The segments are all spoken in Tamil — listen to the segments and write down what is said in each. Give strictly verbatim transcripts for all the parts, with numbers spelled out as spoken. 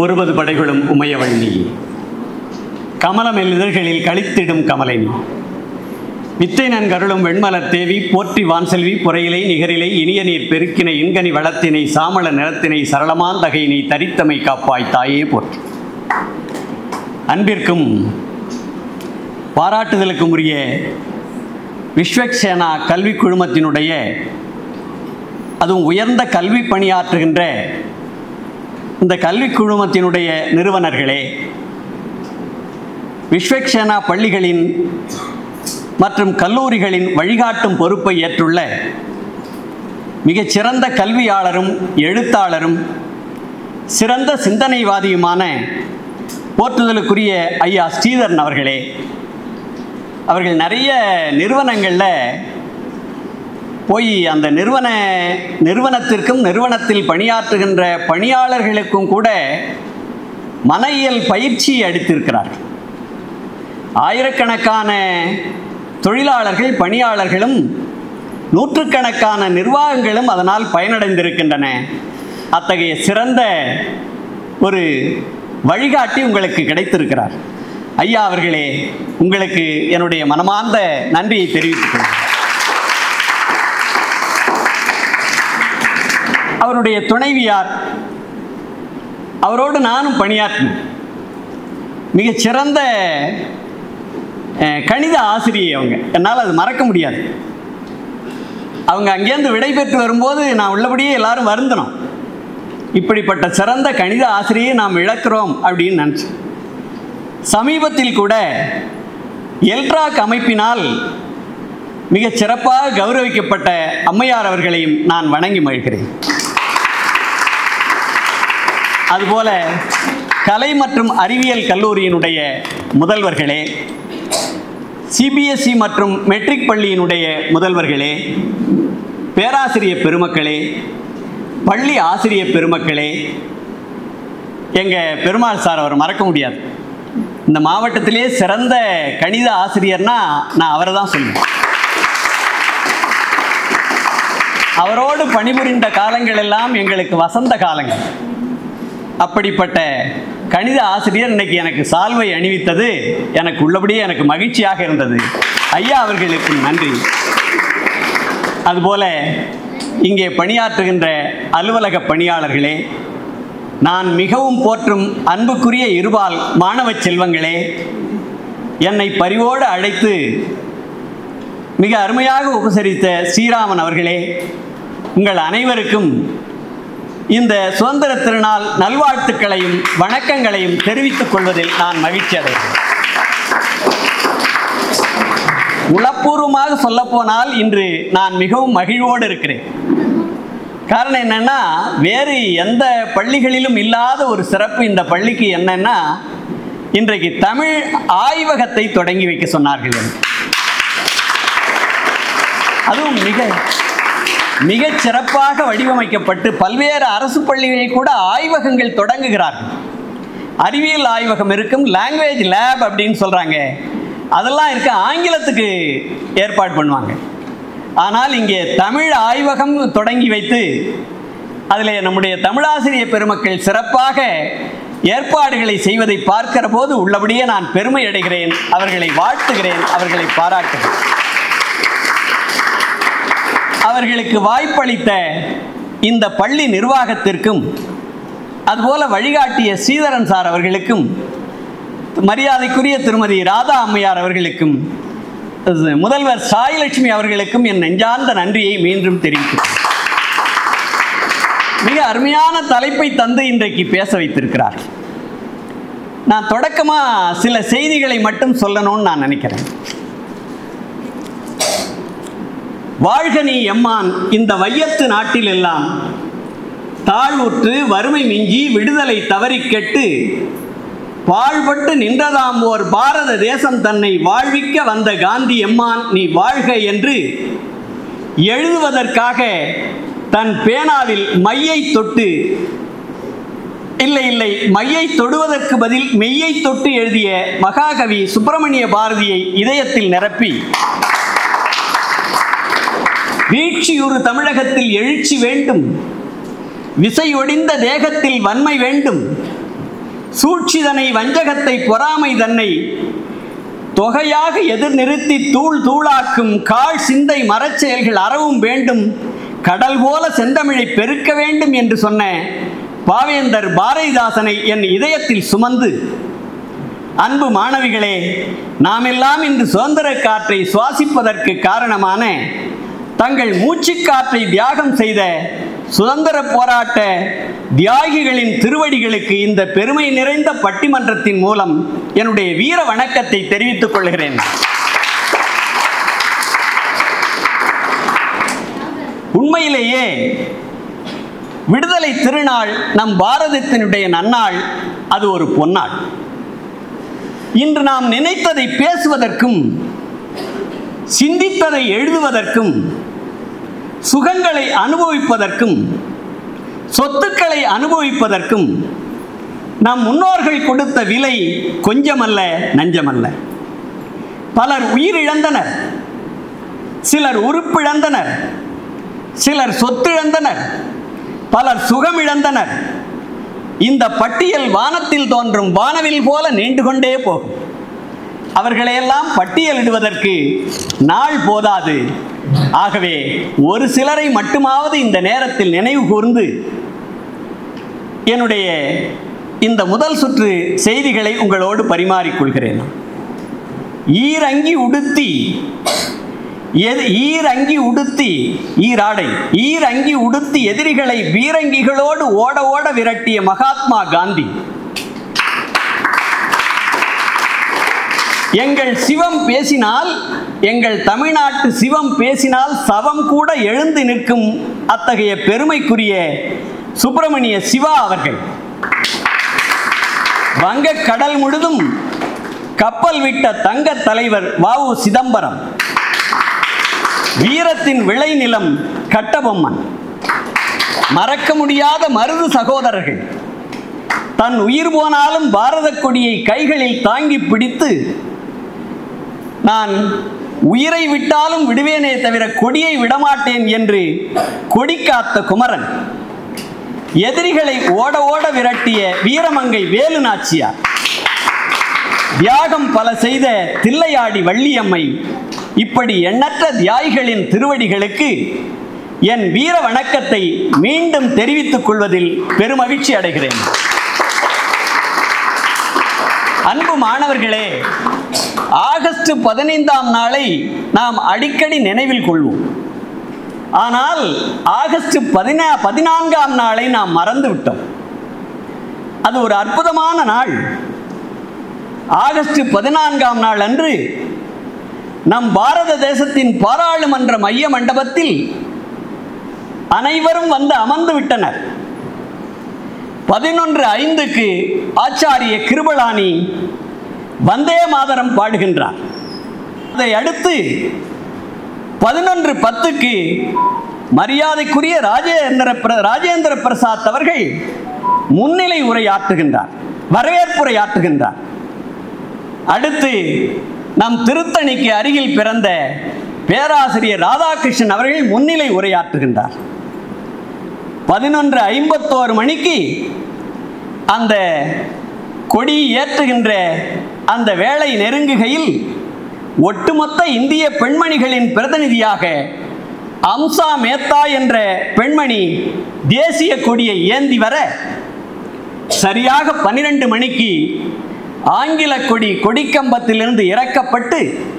ஒருபது படைகளும் உமையவள் நீ, கமலமெல் இதழ்களில் கழித்திடும் கமலை நீ, வித்தை நன்கருளும் வெண்மலர் தேவி, போற்றி வான்செல்வி புறையிலை நிகரிலை, இனிய நீர் பெருக்கினை இன்கனி வளத்தினை, சாமள நிறத்தினை, சரளமாந்தகையினை தரித்தமை காப்பாய் தாயே போற்றி. அன்பிற்கும் பாராட்டுதலுக்கும் உரிய விஸ்வக்சேனா கல்வி குழுமத்தினுடைய, அதுவும் உயர்ந்த கல்வி பணியாற்றுகின்ற இந்த கல்வி குழுமத்தினுடைய நிறுவனர்களே, விஸ்வக்சேனா பள்ளிகளின் மற்றும் கல்லூரிகளின் வழிகாட்டும் பொறுப்பை ஏற்றுள்ள மிகச்சிறந்த கல்வியாளரும் எழுத்தாளரும் சிறந்த சிந்தனைவாதியுமான போற்றுதலுக்குரிய ஐயா ஸ்ரீதரன் அவர்களே, அவர்கள் நிறைய நிறுவனங்களில் போய் அந்த நிறுவன நிறுவனத்திற்கும் நிறுவனத்தில் பணியாற்றுகின்ற பணியாளர்களுக்கும் கூட மன இயல் பயிற்சி அளித்திருக்கிறார்கள். ஆயிரக்கணக்கான தொழிலாளர்கள் பணியாளர்களும் நூற்றுக்கணக்கான நிர்வாகங்களும் அதனால் பயனடைந்திருக்கின்றன. அத்தகைய சிறந்த ஒரு வழிகாட்டி உங்களுக்கு கிடைத்திருக்கிறார். ஐயா அவர்களே, உங்களுக்கு என்னுடைய மனமார்ந்த நன்றியை தெரிவித்துக் கொள்கிறேன். அவருடைய துணைவியார், அவரோடு நானும் பணியாற்றினேன். மிகச்சிறந்த கணித ஆசிரியை அவங்க, என்னால் அது மறக்க முடியாது. அவங்க அங்கேருந்து விடைபெற்று வரும்போது நான் உள்ளபடியே எல்லாரும் வருந்தணும், இப்படிப்பட்ட சிறந்த கணித ஆசிரியை நாம் இழக்கிறோம் அப்படின்னு நினச்சேன். சமீபத்தில் கூட எல்ட்ராக் அமைப்பினால் மிகச் சிறப்பாக கௌரவிக்கப்பட்ட அம்மையார் அவர்களையும் நான் வணங்கி மகிழ்கிறேன். அதுபோல கலை மற்றும் அறிவியல் கல்லூரியினுடைய முதல்வர்களே, சிபிஎஸ்இ மற்றும் மெட்ரிக் பள்ளியினுடைய முதல்வர்களே, பேராசிரியர் பெருமக்களே, பள்ளி ஆசிரியர் பெருமக்களே, எங்கள் பெருமாள் சார் அவர் மறக்க முடியாது. இந்த மாவட்டத்திலே சிறந்த கணித ஆசிரியர்னா நான் அவரை தான் சொல்லுவேன். அவரோடு பணிபுரிந்த காலங்கள் எல்லாம் எங்களுக்கு வசந்த காலங்கள். அப்படிப்பட்ட கணித ஆசிரியர் இன்னைக்கு எனக்கு சால்வை அணிவித்தது எனக்கு உள்ளபடியே எனக்கு மகிழ்ச்சியாக இருந்தது. ஐயா அவர்களுக்கு நன்றி. அதுபோல இங்கே பணியாற்றுகின்ற அலுவலக பணியாளர்களே, நான் மிகவும் போற்றும் அன்புக்குரிய இருபால் மாணவ செல்வங்களே, என்னை பரிவோடு அழைத்து மிக அருமையாக உபசரித்த ஸ்ரீராமன் அவர்களே, உங்கள் அனைவருக்கும் இந்த சுதந்திர திருநாள் நல்வாழ்த்துக்களையும் வணக்கங்களையும் தெரிவித்துக் கொள்வதில் நான் மகிழ்ச்சி அடைகிறேன். உளப்பூர்வமாக சொல்லப்போனால் இன்று நான் மிகவும் மகிழ்வோடு இருக்கிறேன். காரணம் என்னன்னா, வேறு எந்த பள்ளிகளிலும் இல்லாத ஒரு சிறப்பு இந்த பள்ளிக்கு என்னன்னா, இன்றைக்கு தமிழ் ஆய்வகத்தை தொடங்கி வைக்க சொன்னார்கள். அதுவும் மிக மிகச் சிறப்பாக வடிவமைக்கப்பட்டு பல்வேறு அரசு பள்ளிகளில் கூட ஆய்வகங்கள் தொடங்குகிறார்கள். அறிவியல் ஆய்வகம் இருக்கும், லாங்குவேஜ் லேப் அப்படின்னு சொல்கிறாங்க, அதெல்லாம் இருக்க ஆங்கிலத்துக்கு ஏற்பாடு பண்ணுவாங்க. ஆனால் இங்கே தமிழ் ஆய்வகம் தொடங்கி வைத்து அதில் நம்முடைய தமிழாசிரியர் பெருமக்கள் சிறப்பாக ஏற்பாடுகளை செய்வதை பார்க்கிற போது உள்ளபடியே நான் பெருமை அடைகிறேன், அவர்களை வாழ்த்துகிறேன், அவர்களை பாராட்டுகிறேன். அவர்களுக்கு வாய்ப்பளித்த இந்த பள்ளி நிர்வாகத்திற்கும் அதுபோல வழிகாட்டிய ஸ்ரீதரன் சார் அவர்களுக்கும், மரியாதைக்குரிய திருமதி ராதா அம்மையார் அவர்களுக்கும், முதல்வர் சாய்லட்சுமி அவர்களுக்கும் என் நெஞ்சார்ந்த நன்றியை மீண்டும் தெரிவிக்கிறேன். மிக அருமையான தலைப்பை தந்து இன்றைக்கு பேச வைத்திருக்கிறார். நான் தொடக்கமாக சில செய்திகளை மட்டும் சொல்லணும்னு நான் நினைக்கிறேன். வாழ்க நீ எம்மான் இந்த வையத்து நாட்டில் எல்லாம், தாழ்வுற்று வறுமை மிஞ்சி விடுதலை தவறி கெட்டு வாழ்பட்டு நின்றதாம் ஓர் பாரத தேசம் தன்னை வாழ்விக்க வந்த காந்தி எம்மான் நீ வாழ்க என்று எழுதுவதற்காக தன் பேனாவில் மையை தொட்டு, இல்லை இல்லை மையை தொடுவதற்கு பதில் மெய்யை தொட்டு எழுதிய மகாகவி சுப்பிரமணிய பாரதியை இதயத்தில் நிரப்பி, வீழ்ச்சியுறு தமிழகத்தில் எழுச்சி வேண்டும், விசையொடிந்த தேகத்தில் வன்மை வேண்டும், சூழ்ச்சிதனை வஞ்சகத்தை பொறாமை தன்னை தொகையாக எதிர் நிறுத்தி தூள் தூளாக்கும் கால் சிந்தை மரச்செயல்கள் அறவும் வேண்டும், கடல் போல செந்தமிழை பெருக்க வேண்டும் என்று சொன்ன பாவேந்தர் பாரதிதாசனை என் இதயத்தில் சுமந்து, அன்பு மாணவிகளே, நாமெல்லாம் இன்று சுதந்திர காற்றை சுவாசிப்பதற்கு காரணமான தங்கள் மூச்சுக்காற்றை தியாகம் செய்த சுதந்திர போராட்ட தியாகிகளின் திருவடிகளுக்கு இந்த பெருமை நிறைந்த பட்டிமன்றத்தின் மூலம் என்னுடைய வீர வணக்கத்தை தெரிவித்துக் கொள்கிறேன். உண்மையிலேயே விடுதலை திருநாள் நம் பாரதத்தினுடைய நன்னாள், அது ஒரு பொன்னாள். இன்று நாம் நினைத்ததை பேசுவதற்கும் சிந்தித்ததை எழுதுவதற்கும் சுகங்களை அனுபவிப்பதற்கும் சொத்துக்களை அனுபவிப்பதற்கும் நம் முன்னோர்கள் கொடுத்த விலை கொஞ்சமல்ல, நஞ்சமல்ல. பலர் உயிரிழந்தனர், சிலர் உறுப்பிழந்தனர், சிலர் சொத்திழந்தனர், பலர் சுகமிழந்தனர். இந்த பட்டியல் வானத்தில் தோன்றும் வானவில் போல நீண்டு கொண்டே போகும். அவர்களையெல்லாம் பட்டியலிடுவதற்கு நாள் போதாது. ஆகவே ஒரு சிலரை மட்டுமாவது இந்த நேரத்தில் நினைவு கூர்ந்து என்னுடைய இந்த முதல் சுற்று செய்திகளை உங்களோடு பரிமாறிக்கொள்கிறேன். ஈரங்கி உடுத்தி எது ஈரங்கி உடுத்தி ஈராடை ஈரங்கி உடுத்தி எதிரிகளை பீரங்கிகளோடு ஓட ஓட விரட்டிய மகாத்மா காந்தி, எங்கள் சிவம் பேசினால், எங்கள் தமிழ்நாட்டு சிவம் பேசினால் சவம் கூட எழுந்து நிற்கும் அத்தகைய பெருமைக்குரிய சுப்பிரமணிய சிவா அவர்கள், வங்கக் கடல் முழுதும் கப்பல் விட்ட தங்க தலைவர் வ உ சிதம்பரம், வீரத்தின் விளைநிலம் கட்டபொம்மன், மறக்க முடியாத மருது சகோதரர்கள், தன் உயிர் போனாலும் பாரத கொடியை கைகளில் தாங்கி பிடித்து, நான் உயிரை விட்டாலும் விடுவேனே தவிர கொடியை விடமாட்டேன் என்று கொடி காத்த குமரன், எதிரிகளை ஓட ஓட விரட்டிய வீரமங்கை வேலு நாச்சியார், தியாகம் பல செய்த தில்லையாடி வள்ளியம்மை, இப்படி எண்ணற்ற தியாகிகளின் திருவடிகளுக்கு என் வீர வணக்கத்தை மீண்டும் தெரிவித்துக் கொள்வதில் பெருமகிழ்ச்சி அடைகிறேன். அன்பு மாணவர்களே, ஆகஸ்ட் பதினைந்தாம் நாளை நாம் அடிக்கடி நினைவில் கொள்வோம். ஆனால் ஆகஸ்ட் பதினா பதினான்காம் நாளை நாம் மறந்து விட்டோம். அது ஒரு அற்புதமான நாள். ஆகஸ்ட் பதினான்காம் நாள் அன்று நம் பாரத தேசத்தின் பாராளுமன்ற மைய மண்டபத்தில் அனைவரும் வந்து அமர்ந்து விட்டனர். பதினொன்று ஐந்துக்கு ஆச்சாரிய கிருபளானி வந்தே மாதரம் பாடுகின்றார். அதை அடுத்து பதினொன்று பத்துக்கு மரியாதைக்குரிய ராஜேந்திர ராஜேந்திர பிரசாத் அவர்கள் முன்னிலை உரையாற்றுகின்றார், வரவேற்புரையாற்றுகின்றார். அடுத்து நம் திருத்தணிக்கு அருகில் பிறந்த பேராசிரியர் ராதாகிருஷ்ணன் அவர்கள் முன்னிலை உரையாற்றுகின்றார். பதினொன்று ஐம்பத்தோரு மணிக்கு அந்த கொடி ஏற்றுகின்ற அந்த வேளை நெருங்குகையில் ஒட்டுமொத்த இந்திய பெண்மணிகளின் பிரதிநிதியாக அம்சா மேத்தா என்ற பெண்மணி தேசிய கொடியை ஏந்தி வர, சரியாக பன்னிரண்டு மணிக்கு ஆங்கில கொடி கொடிக்கம்பத்திலிருந்து இறக்கப்பட்டு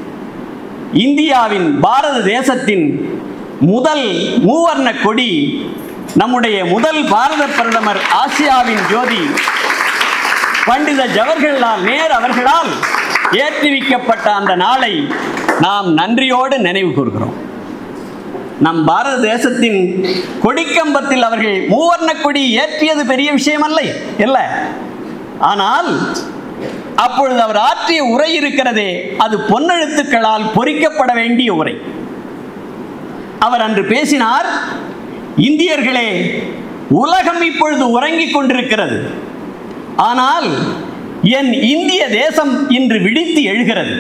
இந்தியாவின் பாரத தேசத்தின் முதல் மூவர்ண கொடி நம்முடைய முதல் பாரத பிரதமர் ஆசியாவின் ஜோதி பண்டித ஜவஹர்லால் நேரு அவர்களால் ஏற்றி வைக்கப்பட்ட அந்த நாளை நாம் நன்றியோடு நினைவு கூர்கிறோம். நம் பாரத தேசத்தின் கொடிக்கம்பத்தில் அவர்கள் மூவர்ண கொடி ஏற்றியது பெரிய விஷயம் அல்ல இல்ல. ஆனால் அப்பொழுது அவர் ஆற்றிய உரை இருக்கிறதே, அது பொன்னெழுத்துக்களால் பொறிக்கப்பட வேண்டிய உரை. அவர் அன்று பேசினார், இந்தியர்களே, உலகம் இப்பொழுது உறங்கிக் கொண்டிருக்கிறது, ஆனால் என் இந்திய தேசம் இன்று விழித்து எழுகிறது.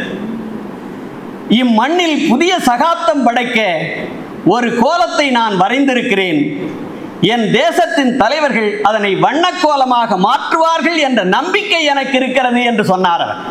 இம்மண்ணில் புதிய சகாப்தம் படைக்க ஒரு கோலத்தை நான் வரைந்திருக்கிறேன். என் தேசத்தின் தலைவர்கள் அதனை வண்ணக்கோலமாக மாற்றுவார்கள் என்ற நம்பிக்கை எனக்கு இருக்கிறது என்று சொன்னார் அவர்.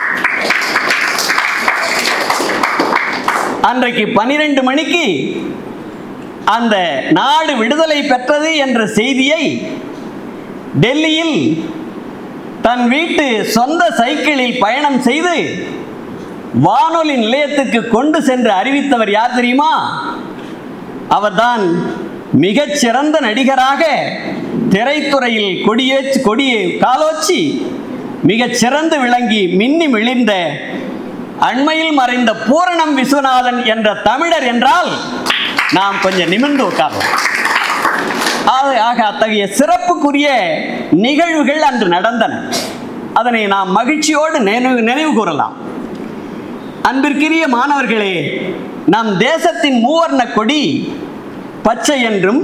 அன்றைக்கு பனிரெண்டு மணிக்கு அந்த நாடு விடுதலை பெற்றது என்ற செய்தியை டெல்லியில் தன் வீட்டு சொந்த சைக்கிளில் பயணம் செய்து வானொலி நிலையத்துக்கு கொண்டு சென்று அறிவித்தவர் யார் தெரியுமா? அவர்தான் மிகச்சிறந்த நடிகராக திரைத்துறையில் கொடியேற்றி கொடியை காலோச்சி மிகச் சிறந்து விளங்கி மின்னி மிளிர்ந்த அண்மையில் மறைந்த பூரணம் விஸ்வநாதன் என்ற தமிழர் என்றால் நாம் கொஞ்சம் நிமிர்ந்து உட்கார்றோம். ஆக அத்தகைய சிறப்புக்குரிய நிகழ்வுகள் அன்று நடந்தன. அதனை நாம் மகிழ்ச்சியோடு நினைவு நினைவு கூறலாம். அன்பிற்குரிய மாணவர்களே, நம் தேசத்தின் மூவர்ண கொடி பச்சை என்றும்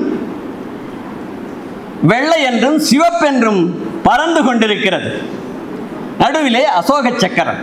வெள்ளை என்றும் சிவப்பென்றும் பறந்து கொண்டிருக்கிறது. நடுவிலே அசோக சக்கரம்.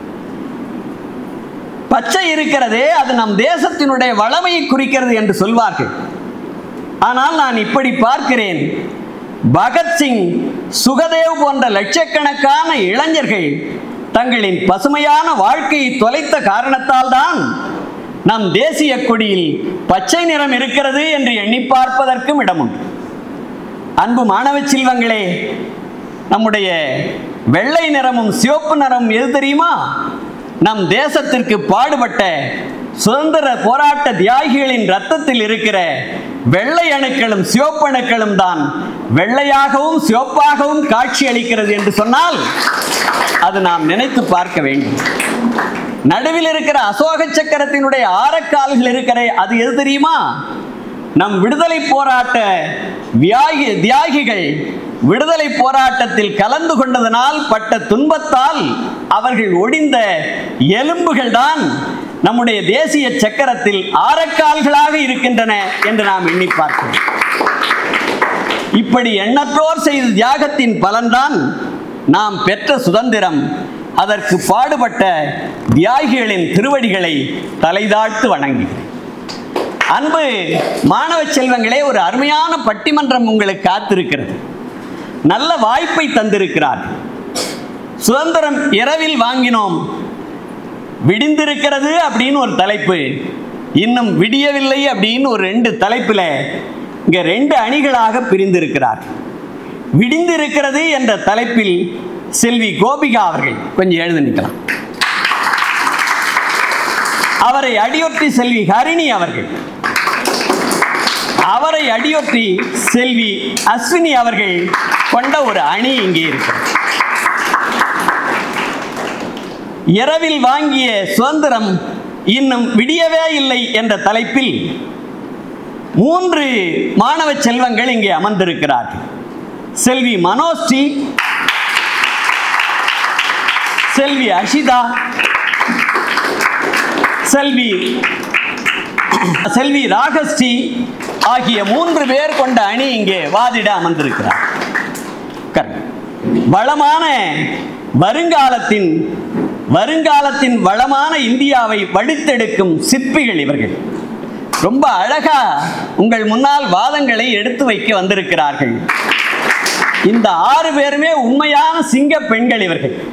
பச்சை இருக்கிறதே, அது நம் தேசத்தினுடைய வளமையை குறிக்கிறது என்று சொல்வார்கள். ஆனால் நான் இப்படி பார்க்கிறேன், பகத்சிங், சுகதேவ் போன்ற லட்சக்கணக்கான இளைஞர்கள் தங்களின் பசுமையான வாழ்க்கையை தொலைத்த காரணத்தால் தான் நம் தேசிய கொடியில் பச்சை நிறம் இருக்கிறது என்று எண்ணி பார்ப்பதற்கும் இடமுண்டு. அன்பு மாணவ செல்வங்களே, நம்முடைய வெள்ளை நிறமும் சிவப்பு நிறமும் எது தெரியுமா? நம் தேசத்திற்கு பாடுபட்ட சுதந்திர போராட்ட தியாகிகளின் இரத்தத்தில் இருக்கிற வெள்ளை அணுக்களும் சிவப்பு அணுக்களும் தான் வெள்ளையாகவும் சிவப்பாகவும் காட்சி அளிக்கிறது என்று சொன்னால் அது நாம் நினைத்து பார்க்க வேண்டும். நடுவில் இருக்கிற அசோக சக்கரத்தினுடைய ஆரக்கால்கள் இருக்கிற அது எது தெரியுமா? நம் விடுதலை போராட்ட தியாகி தியாகிகள் விடுதலை போராட்டத்தில் கலந்து கொண்டதனால் பட்ட துன்பத்தால் அவர்கள் ஒடிந்த எலும்புகள் தான் நம்முடைய தேசிய சக்கரத்தில் ஆரக்கால்களாக இருக்கின்றன என்று நாம் எண்ணி பார்க்கிறோம். இப்படி எண்ணற்றோர் செய்த தியாகத்தின் பலன்தான் நாம் பெற்ற சுதந்திரம். அதற்கு பாடுபட்ட தியாகிகளின் திருவடிகளை தலைதாழ்த்து வணங்குகிறேன். அன்பு மாணவ செல்வங்களே, ஒரு அருமையான பட்டிமன்றம் உங்களுக்கு காத்திருக்கிறது. நல்ல வாய்ப்பை தந்திருக்கிறார். சுதந்திரம் இரவில் வாங்கினோம், விடிந்திருக்கிறது அப்படின்னு ஒரு தலைப்பு, இன்னும் விடியவில்லை அப்படின்னு ஒரு ரெண்டு தலைப்பில் இங்கே ரெண்டு அணிகளாக பிரிந்திருக்கிறார். விடிந்திருக்கிறது என்ற தலைப்பில் செல்வி கோபிகா அவர்கள் கொஞ்சம் எழுந்து நிற்கலாம். அவரை அடியொற்றி செல்வி ஹரிணி அவர்கள், அவரை அடியொற்றி செல்வி அஸ்வினி அவர்கள் கொண்ட ஒரு அணி இங்கே இருக்கிறது. இரவில் வாங்கிய சுதந்திரம் இன்னும் விடியவே இல்லை என்ற தலைப்பில் மூன்று மாணவ செல்வங்கள் இங்கே அமர்ந்திருக்கிறார்கள். செல்வி மனோஸ்ரீ, செல்வி அஷிதா, செல்வி செல்வி ராகஸ்ரீ ஆகிய மூன்று பேர் கொண்ட அணி இங்கே வாதிட அமர்ந்திருக்கிறார். வளமான வருங்காலத்தின் வருங்காலத்தின் வளமான இந்தியாவை வடித்தெடுக்கும் சிற்பிகள் இவர்கள். ரொம்ப அழகா உங்கள் முன்னால் வாதங்களை எடுத்து வைக்க வந்திருக்கிறார்கள். இந்த ஆறு பேருமே உண்மையான சிங்க பெண்கள் இவர்கள்.